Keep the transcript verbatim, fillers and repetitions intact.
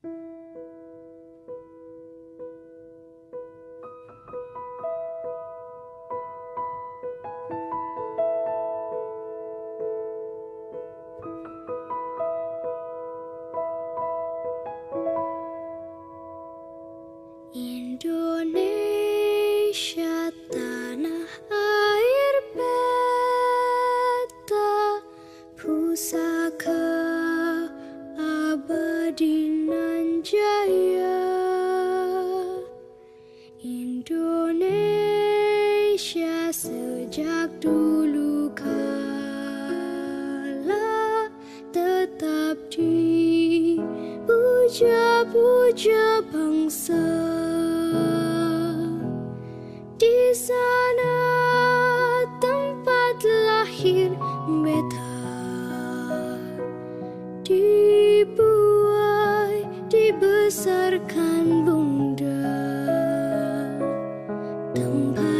Indonesia tanah air beta, pusaka abadi nan jaya. Indonesia sejak dulu kala tetap dipuja-puja bangsa. Di sana tempat lahir beta, dibuai, dibesarkan bunda, tempat